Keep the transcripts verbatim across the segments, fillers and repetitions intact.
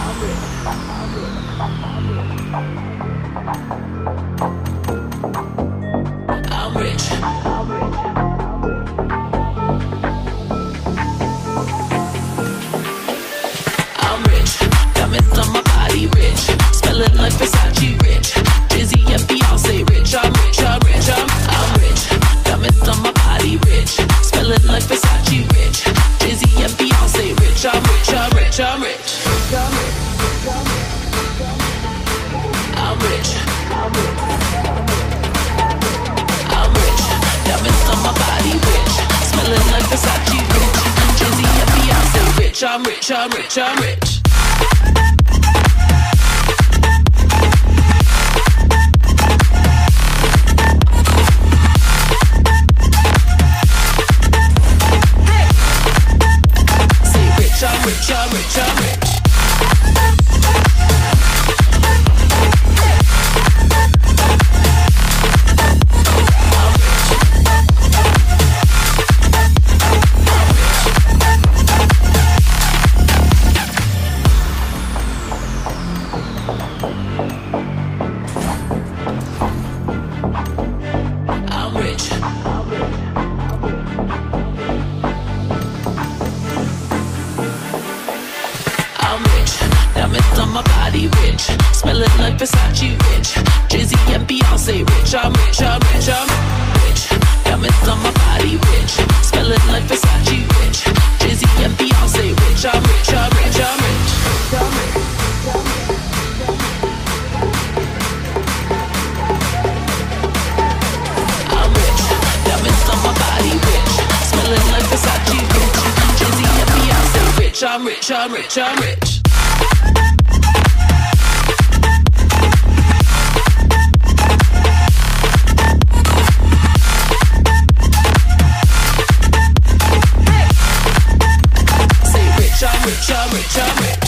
I'm rich. I'm rich. Diamonds on my body, rich. Smelling like Versace, rich. Jay-Z and Beyonce, rich. I'm rich, I'm rich, I'm, I'm rich. Diamonds on my body, rich. Smelling like Versace, rich. Jay-Z and Beyonce, rich. I'm rich, I'm rich, I'm rich. I'm rich. I'm rich. Diamonds on my body, rich. Smelling like Versace, rich. Jay-Z and Beyonce, rich. I'm rich, I'm rich, I'm rich. I'm rich, I'm rich, I'm rich. I'm rich. I'm rich. Diamonds on my body, rich. Smelling like Versace, rich. Jay-Z and Beyonce, rich. I'm rich, I'm rich, I'm rich. Diamonds on my body, rich. Smelling like Versace, rich. Jay-Z and Beyonce, rich. I'm rich, I'm rich, I'm rich. I'm rich. Diamonds on my body, rich. Smelling like Versace, rich. Jay-Z and Beyonce, rich. I'm rich, I'm rich, I'm rich. I'm rich, I'm rich, I'm rich.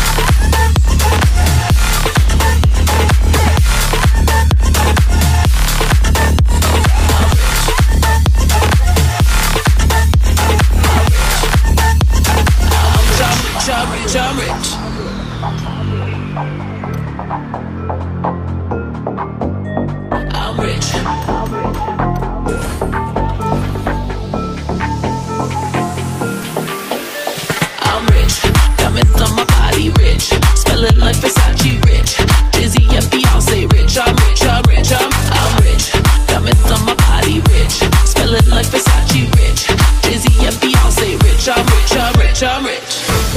I'm rich, I'm rich. I'm rich. I'm rich. Diamonds on my body, rich. Smelling like Versace, rich. Jay-Z and Beyonce, rich. I'm rich, I'm rich, I'm, I'm rich. Diamonds on my body, rich. Smelling like Versace, rich. Jay-Z and Beyonce, rich. I'm rich, I'm rich, I'm rich.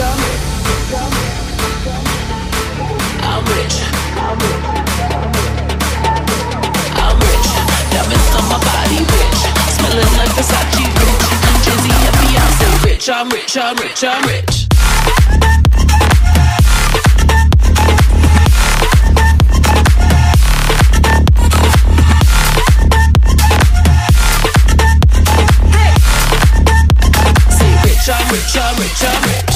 I'm rich. I'm rich. Diamonds on my body, rich. Smelling like Versace, rich. Jay-Z and Beyonce, rich. I'm rich, I'm rich, I'm rich. I'm rich, I'm rich, I'm rich.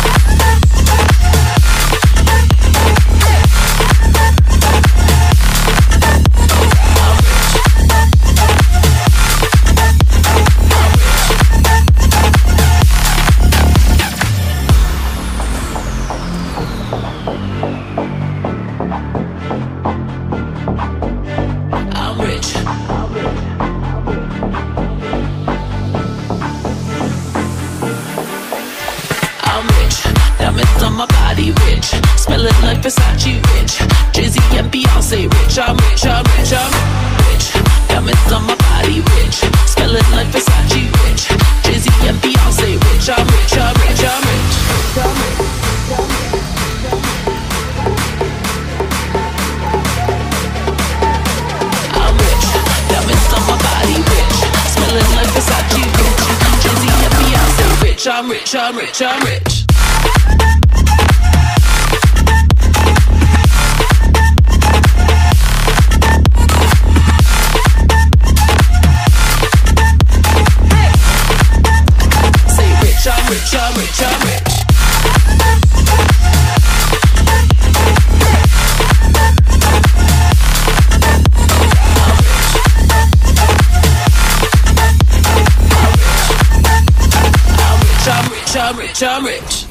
I'm rich. I'm rich. Diamonds on my body, rich. Smelling like Versace, rich. Jay-Z and Beyonce, rich. I'm rich, I'm rich, I'm rich. Diamonds on my body, rich. Smelling like Versace, rich. Jay-Z and Beyonce, rich. I'm rich, I'm rich, I'm rich. I'm rich. Diamonds on my body, rich. Smelling like Versace, rich. Jay-Z and Beyonce, rich. I'm rich, I'm rich, I'm rich. I'm rich, I'm rich, I'm rich. I'm rich, I'm rich, I'm rich.